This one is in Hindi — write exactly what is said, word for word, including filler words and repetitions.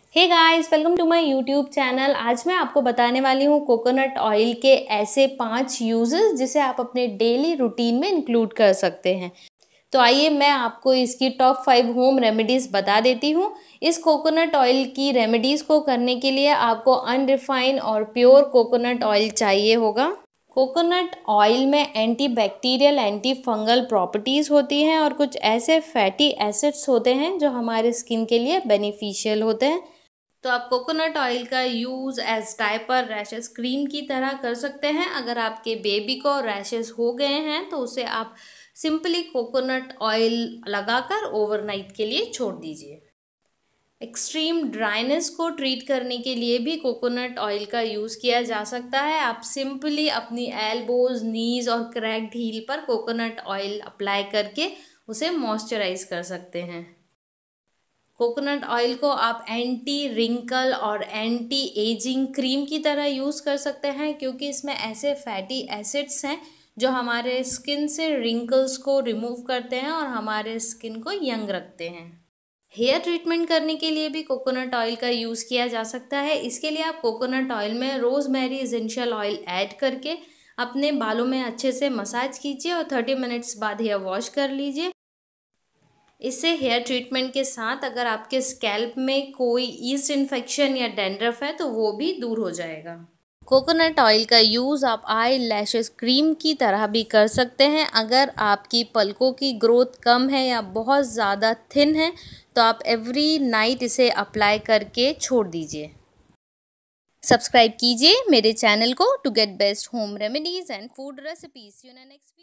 Hey guys, welcome to my YouTube channel. आज मैं आपको बताने वाली हूँ कोकोनट ऑयल के ऐसे पांच यूजेस जिसे आप अपने डेली रूटीन में इंक्लूड कर सकते हैं। तो आइए मैं आपको इसकी टॉप फाइव होम रेमेडीज़ बता देती हूँ। इस कोकोनट ऑयल की रेमेडीज़ को करने के लिए आपको अनरिफाइंड और प्योर कोकोनट ऑयल चाहिए होगा। कोकोनट ऑयल में anti bacterial anti fungal properties होती हैं और कुछ ऐसे फैटी एसिड्स होते हैं जो हमारे स्किन के लिए बेनिफिशियल होते हैं। तो आप कोकोनट ऑयल का use as diaper rashes cream की तरह कर सकते हैं। अगर आपके बेबी को रैशेस हो गए हैं तो उसे आप सिंपली कोकोनट ऑयल लगाकर ओवरनाइट के लिए छोड़ दीजिए। एक्सट्रीम ड्राइनेस को ट्रीट करने के लिए भी कोकोनट ऑयल का यूज़ किया जा सकता है। आप सिंपली अपनी एल्बोज, नीज और क्रैक्ड हील पर कोकोनट ऑयल अप्लाई करके उसे मॉइस्चराइज कर सकते हैं। कोकोनट ऑयल को आप एंटी रिंकल और एंटी एजिंग क्रीम की तरह यूज़ कर सकते हैं, क्योंकि इसमें ऐसे फैटी एसिड्स हैं जो हमारे स्किन से रिंकल्स को रिमूव करते हैं और हमारे स्किन को यंग रखते हैं। हेयर ट्रीटमेंट करने के लिए भी कोकोनट ऑयल का यूज़ किया जा सकता है। इसके लिए आप कोकोनट ऑयल में रोज़मेरी एसेंशियल ऑयल ऐड करके अपने बालों में अच्छे से मसाज कीजिए और थर्टी मिनट्स बाद हेयर वॉश कर लीजिए। इससे हेयर ट्रीटमेंट के साथ अगर आपके स्कैल्प में कोई ईस्ट इन्फेक्शन या डैंड्रफ है तो वो भी दूर हो जाएगा। कोकोनट ऑयल का यूज़ आप आई लैशेस क्रीम की तरह भी कर सकते हैं। अगर आपकी पलकों की ग्रोथ कम है या बहुत ज़्यादा थिन है तो आप एवरी नाइट इसे अप्लाई करके छोड़ दीजिए। सब्सक्राइब कीजिए मेरे चैनल को to get best home remedies and food recipes. You next